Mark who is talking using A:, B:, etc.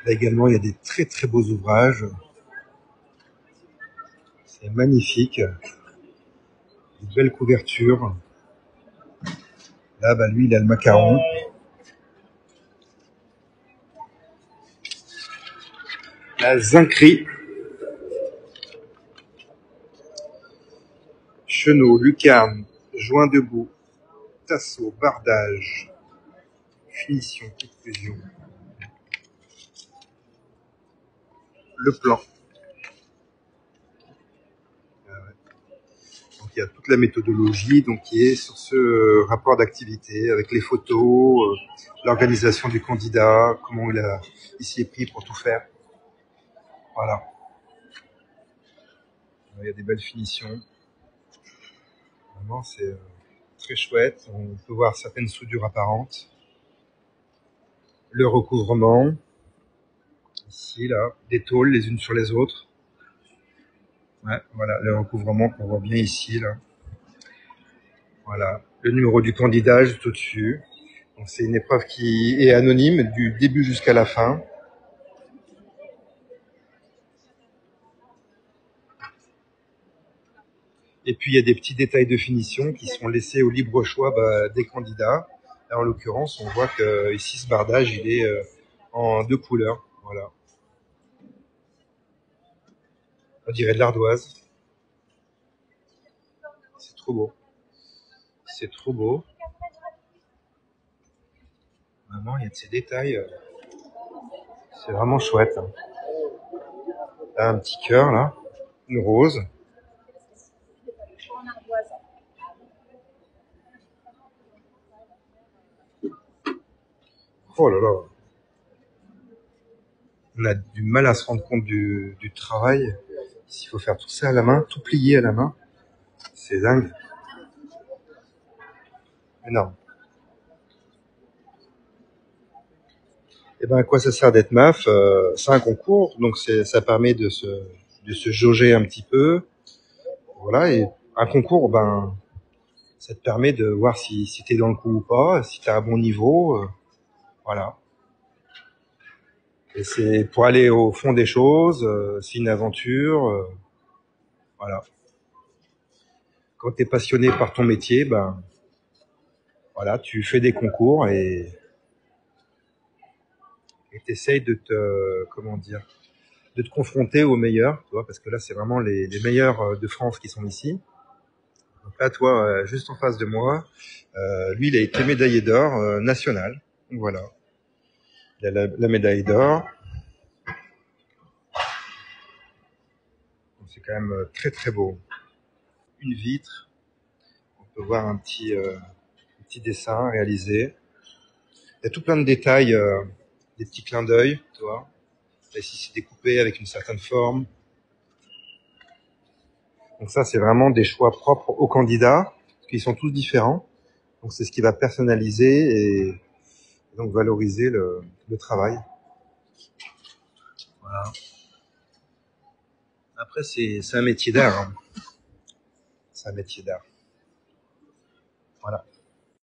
A: Là également, il y a des très très beaux ouvrages. C'est magnifique. Des belles couvertures. Là, bah, lui, il a le macaron. La zincerie. Chenot, lucarne, joint debout, tasseau, bardage, finition, conclusion. Le plan. Donc il y a toute la méthodologie donc qui est sur ce rapport d'activité avec les photos, l'organisation du candidat, comment il s'y est pris pour tout faire. Voilà. Il y a des belles finitions. Vraiment, c'est très chouette. On peut voir certaines soudures apparentes. Le recouvrement. Ici, là, des tôles les unes sur les autres. Ouais, voilà, le recouvrement qu'on voit bien ici, là. Voilà. Le numéro du candidat juste au-dessus. Donc, c'est une épreuve qui est anonyme du début jusqu'à la fin. Et puis, il y a des petits détails de finition qui sont laissés au libre choix des candidats. Là, en l'occurrence, on voit que ici, ce bardage, il est en 2 couleurs. Voilà. On dirait de l'ardoise. C'est trop beau. C'est trop beau. Vraiment, il y a de ces détails. C'est vraiment chouette. Là, un petit cœur, là. Une rose. Oh là là. On a du mal à se rendre compte du travail. S'il faut faire tout ça à la main, tout plier à la main. C'est dingue. Énorme. Et ben, à quoi ça sert d'être MAF? C'est un concours, donc ça permet de se jauger un petit peu. Voilà, et un concours, ben, ça te permet de voir si t'es dans le coup ou pas, si t'as un bon niveau. Voilà. Et c'est pour aller au fond des choses, c'est une aventure. Voilà. Quand t'es passionné par ton métier, ben, voilà, tu fais des concours et t'essayes comment dire, de te confronter aux meilleurs, tu vois, parce que là, c'est vraiment les meilleurs de France qui sont ici. Donc là, toi, juste en face de moi, lui, il a été médaillé d'or national. Donc voilà. Il a la médaille d'or. C'est quand même très très beau. Une vitre. On peut voir un petit dessin réalisé. Il y a tout plein de détails, des petits clins d'œil, tu vois. Là, ici, c'est découpé avec une certaine forme. Donc ça, c'est vraiment des choix propres aux candidats, parce qu'ils sont tous différents. Donc c'est ce qui va personnaliser et donc valoriser le travail. Voilà. Après, c'est un métier d'art. Hein. C'est un métier d'art. Voilà.